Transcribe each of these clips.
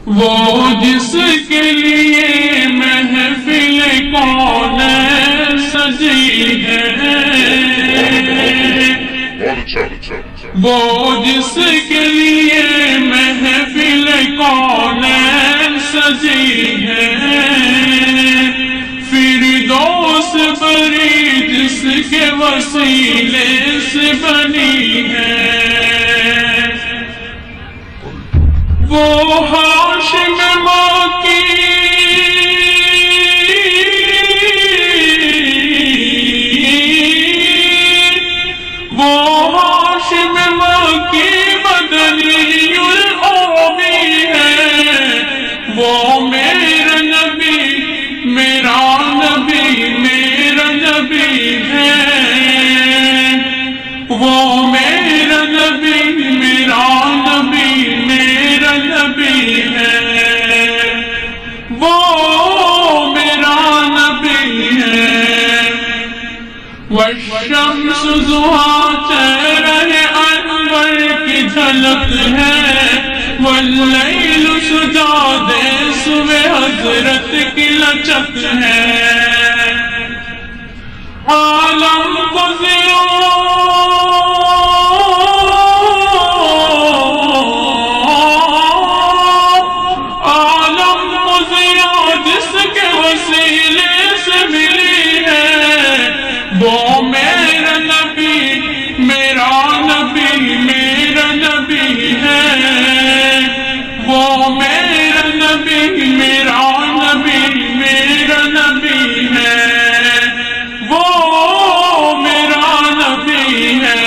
وہ جس کے لیے محفل کون سجی ہے، وہ جس کے لیے محفل کون سجی ہے، فردوس بری جس کے وسیلے سے بنی ہے، وہ ہاشم ماں کی مدنی العربی ہے، وہ میرا نبی میرا نبی میرا نبی ہے، وہ میرا نبی میرا نبی میرا نبی ہے، وہ میرا نبی ہے۔ والشمس ضحیٰ چہرہ انور کی جھلک ہے، واللیل سجاد صبح حضرت کی لچک ہے، عالم کو ضیاء جس کے وسیلے سے ملی ہے، وہ میرا نبی میرا نبی میرا نبی ہے، وہ میرا نبی میرا نبی میرا نبی ہے، وہ میرا نبی ہے۔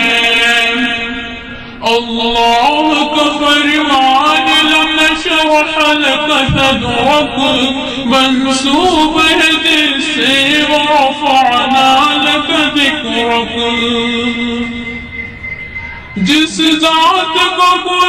اللہ کا فرمان لم نشرح لك صدرك منسوب ہے دل سے، ورفعنا لك ذکرك، جس ذات کا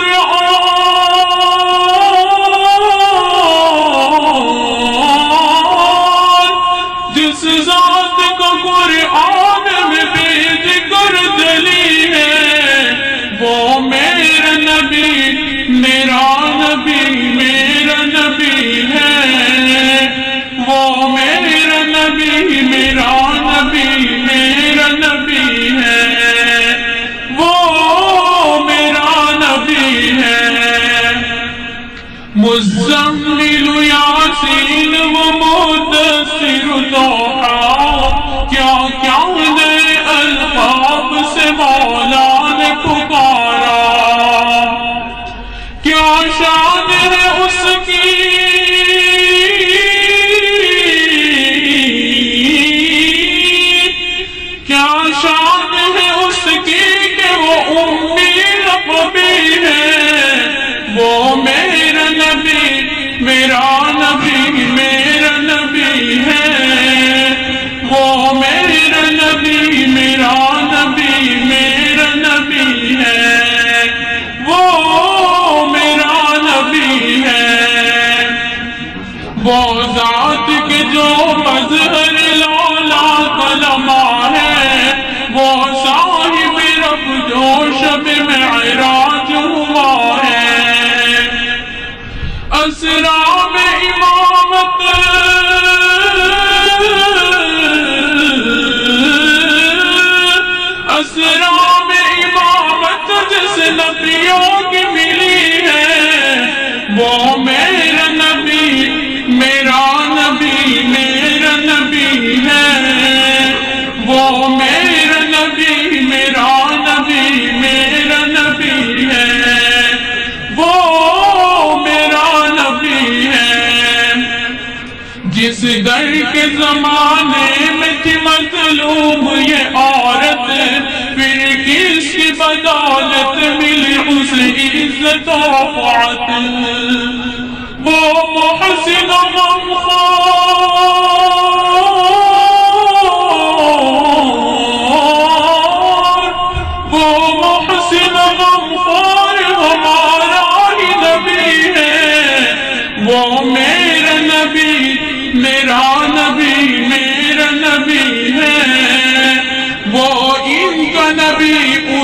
قرآن، جس ذات کا قرآن میں بھی ذکر دلی ہے، وہ میرا نبی میرا نبی میرا نبی ہے، وہ میرا نبی میرا نبی میرا نبی ہے، وہ میرا نبی ہے۔ مزمل یاسین و مدثر طٰہٰ، کیا کیا نئے القاب سے مولا نے پکارا، کیا شان ہے اس کی، کیا شان ہے اس کی کہ وہ امی لقبی ہے، وہ میرا نبی میرا نبی میرا نبی ہے، وہ میرا نبی میرا نبی میرا نبی ہے، وہ میرا نبی ہے۔ وہ ذات کے جو مظہر لالا کلمہ ہے، وہ صاحب رب جو شب معراج ہوا ہے، اسرا میں امامت اسرا میں امامت جس نبیوں کی ملی ہے، وہ میرا نبی میرا نبی میرا نبی ہے، وہ میرا نبی میرا نبی میرا نبی ہے، وہ میرا نبی ہے۔ جس در کے زمانے میں تھی مظلوم یہ عورت، پھر کس کی بدولت ملی اسے عزت و رفعت، وہ محسن غمخوار، وہ محسن غمخوار ہمارا ہی نبی ہے، وہ میرا نبی میرا نبی میرا نبی ہے، وہ ان کا نبی